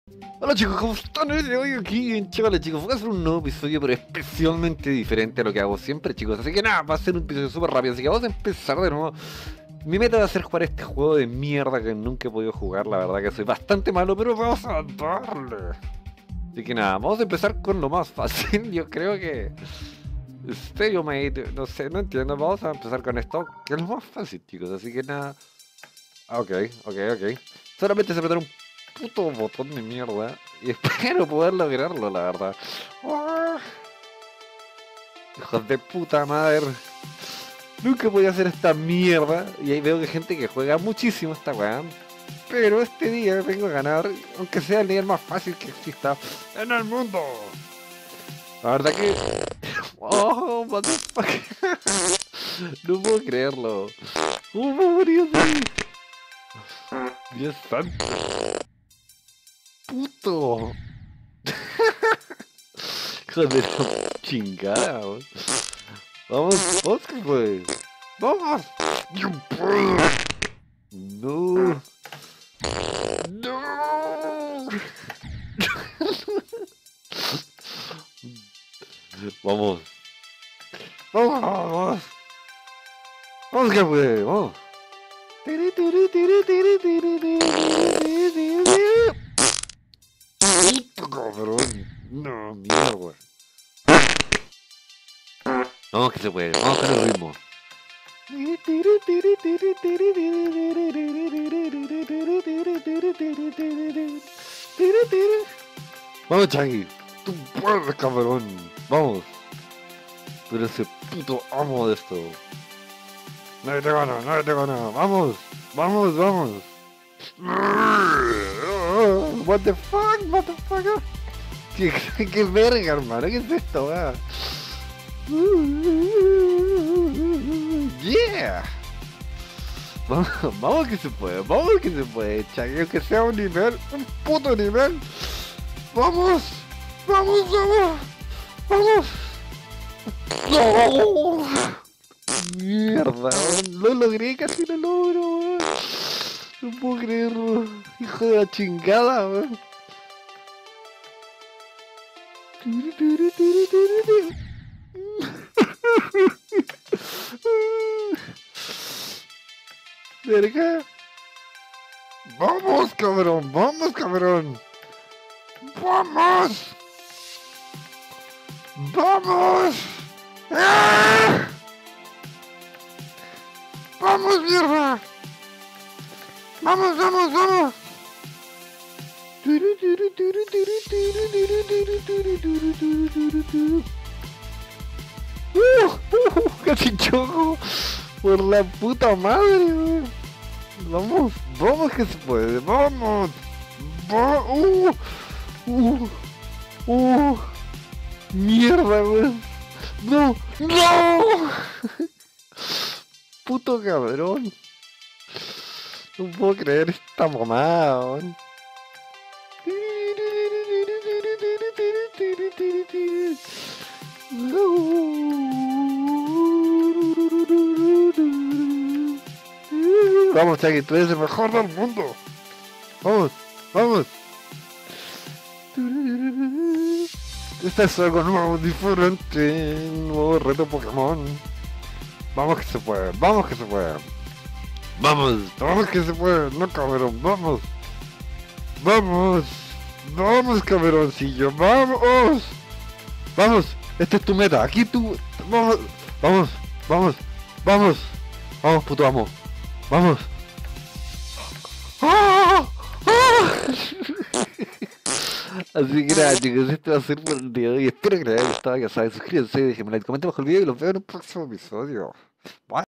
Hola chicos, ¿cómo están? Hoy aquí en Chavales chicos, voy a hacer un nuevo episodio pero especialmente diferente a lo que hago siempre chicos. Así que nada, va a ser un episodio súper rápido, así que vamos a empezar de nuevo. Mi meta va a ser jugar este juego de mierda que nunca he podido jugar, la verdad que soy bastante malo, pero vamos a darle. Así que nada, vamos a empezar con lo más fácil, yo creo que... Stereo Mate, no sé, no entiendo, vamos a empezar con esto, que es lo más fácil chicos, así que nada... Ok. Solamente se apretar un puto botón de mierda y espero poder lograrlo, la verdad. ¡Ah! Hijos de puta madre. Nunca podía hacer esta mierda y ahí veo que hay gente que juega muchísimo esta weá. Pero este día vengo a ganar, aunque sea el nivel más fácil que exista en el mundo. La verdad que... Oh, what the fuck. No puedo creerlo. ¿Cómo me morí así? Dios santo. Puto. Hijo de la chingada, weón. Vamos, Oscar, güey. Vamos. Yo puedo. No. No. Vamos. Vamos. Vamos, que güey. Vamos. Puto cabrón. No, mierda. Vamos que se puede. Vamos con el ritmo. Vamos, Changi. Tú puedes, cabrón. Vamos. Tú eres el puto amo de esto. Nadie te gana, nadie te gana. Vamos. Vamos. What the fuck, motherfucker. ¿Qué verga, hermano? ¿Qué es esto, weá? Yeah. Vamos que se puede, Changi, aunque sea un nivel, un puto nivel. Vamos. No. Mierda, lo logré, casi lo logro, weón. No puedo creerlo, hijo de la chingada, weón. Verga. Vamos, cabrón. Vamos. ¡Ah! Vamos, mierda. Vamos. Casi choco por la puta madre, weón. Vamos que se puede, vamos. Mierda, weón. No. Puto cabrón. No puedo creer esta mamada, weón. Vamos, Chucky, tú eres el mejor del mundo. Vamos. Este es algo nuevo, diferente, nuevo reto Pokémon. Vamos que se puede. Vamos que se puede. No, cabrón, vamos. Vamos, cabroncillo, vamos. Esta es tu meta, aquí tú. Vamos, puto amo. Vamos. Así que nada chicos, este va a ser por el día de hoy. Espero que les haya gustado, ya saben, suscríbanse, déjenme like, comenten bajo el video y los veo en un próximo episodio. Bye.